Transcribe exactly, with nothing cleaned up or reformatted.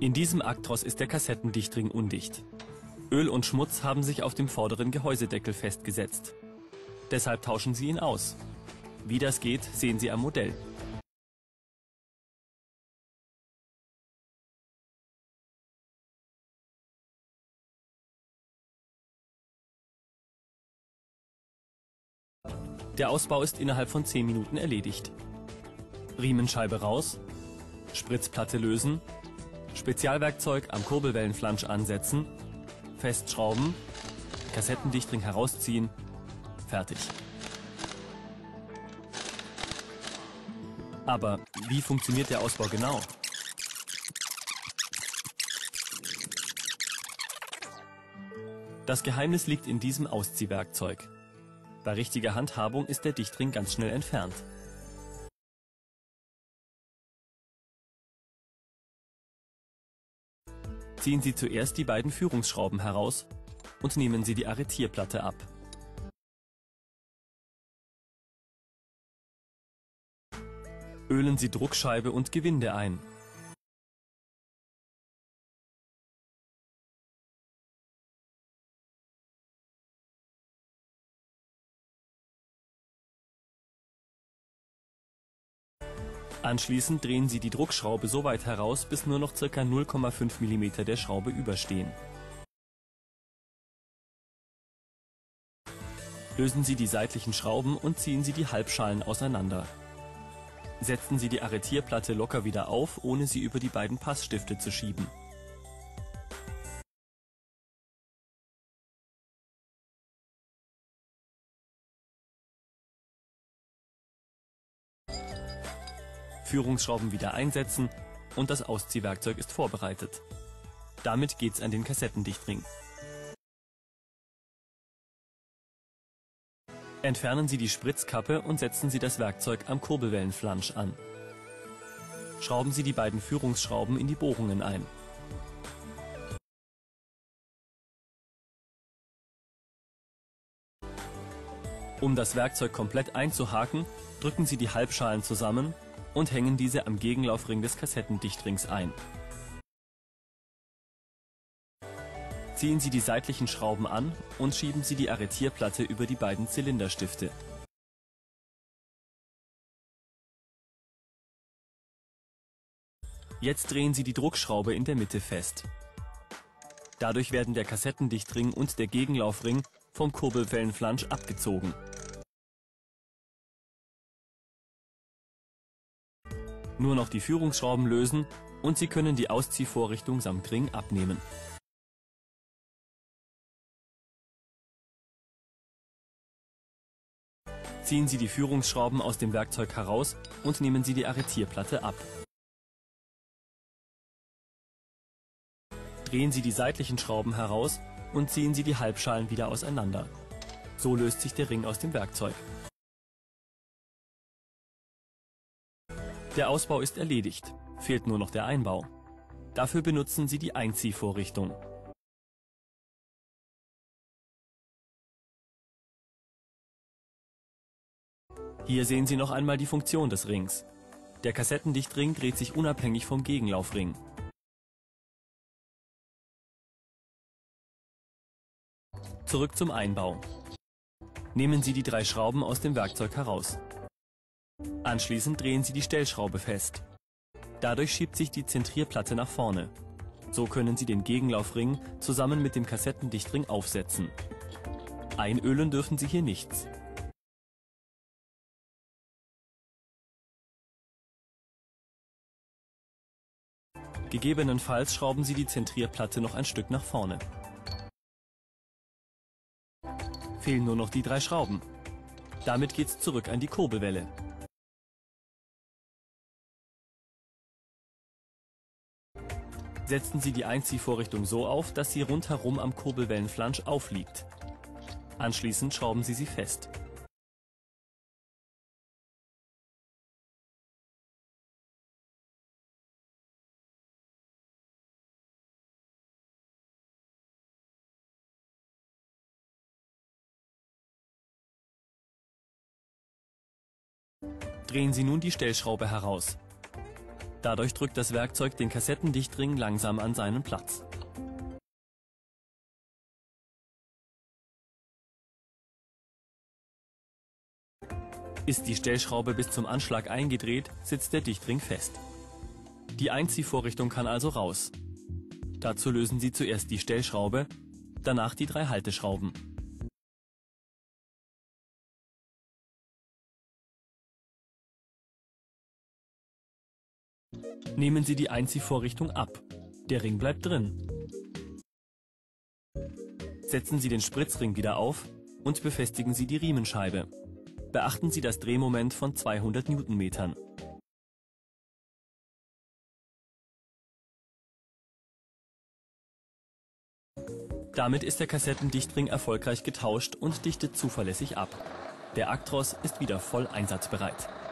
In diesem Actros ist der Kassettendichtring undicht. Öl und Schmutz haben sich auf dem vorderen Gehäusedeckel festgesetzt. Deshalb tauschen Sie ihn aus. Wie das geht, sehen Sie am Modell. Der Ausbau ist innerhalb von zehn Minuten erledigt. Riemenscheibe raus, Spritzplatte lösen, Spezialwerkzeug am Kurbelwellenflansch ansetzen, festschrauben, Kassettendichtring herausziehen, fertig. Aber wie funktioniert der Ausbau genau? Das Geheimnis liegt in diesem Ausziehwerkzeug. Bei richtiger Handhabung ist der Dichtring ganz schnell entfernt. Ziehen Sie zuerst die beiden Führungsschrauben heraus und nehmen Sie die Arretierplatte ab. Ölen Sie Druckscheibe und Gewinde ein. Anschließend drehen Sie die Druckschraube so weit heraus, bis nur noch ca. null Komma fünf Millimeter der Schraube überstehen. Lösen Sie die seitlichen Schrauben und ziehen Sie die Halbschalen auseinander. Setzen Sie die Arretierplatte locker wieder auf, ohne sie über die beiden Passstifte zu schieben. Führungsschrauben wieder einsetzen und das Ausziehwerkzeug ist vorbereitet. Damit geht's an den Kassettendichtring. Entfernen Sie die Spritzkappe und setzen Sie das Werkzeug am Kurbelwellenflansch an. Schrauben Sie die beiden Führungsschrauben in die Bohrungen ein. Um das Werkzeug komplett einzuhaken, drücken Sie die Halbschalen zusammen und hängen diese am Gegenlaufring des Kassettendichtrings ein. Ziehen Sie die seitlichen Schrauben an und schieben Sie die Arretierplatte über die beiden Zylinderstifte. Jetzt drehen Sie die Druckschraube in der Mitte fest. Dadurch werden der Kassettendichtring und der Gegenlaufring vom Kurbelwellenflansch abgezogen. Nur noch die Führungsschrauben lösen und Sie können die Ausziehvorrichtung samt Ring abnehmen. Ziehen Sie die Führungsschrauben aus dem Werkzeug heraus und nehmen Sie die Arretierplatte ab. Drehen Sie die seitlichen Schrauben heraus und ziehen Sie die Halbschalen wieder auseinander. So löst sich der Ring aus dem Werkzeug. Der Ausbau ist erledigt, fehlt nur noch der Einbau. Dafür benutzen Sie die Einziehvorrichtung. Hier sehen Sie noch einmal die Funktion des Rings. Der Kassettendichtring dreht sich unabhängig vom Gegenlaufring. Zurück zum Einbau. Nehmen Sie die drei Schrauben aus dem Werkzeug heraus. Anschließend drehen Sie die Stellschraube fest. Dadurch schiebt sich die Zentrierplatte nach vorne. So können Sie den Gegenlaufring zusammen mit dem Kassettendichtring aufsetzen. Einölen dürfen Sie hier nichts. Gegebenenfalls schrauben Sie die Zentrierplatte noch ein Stück nach vorne. Fehlen nur noch die drei Schrauben. Damit geht's zurück an die Kurbelwelle. Setzen Sie die Einziehvorrichtung so auf, dass sie rundherum am Kurbelwellenflansch aufliegt. Anschließend schrauben Sie sie fest. Drehen Sie nun die Stellschraube heraus. Dadurch drückt das Werkzeug den Kassettendichtring langsam an seinen Platz. Ist die Stellschraube bis zum Anschlag eingedreht, sitzt der Dichtring fest. Die Einziehvorrichtung kann also raus. Dazu lösen Sie zuerst die Stellschraube, danach die drei Halteschrauben. Nehmen Sie die Einziehvorrichtung ab. Der Ring bleibt drin. Setzen Sie den Spritzring wieder auf und befestigen Sie die Riemenscheibe. Beachten Sie das Drehmoment von zweihundert Newtonmetern. Damit ist der Kassettendichtring erfolgreich getauscht und dichtet zuverlässig ab. Der Actros ist wieder voll einsatzbereit.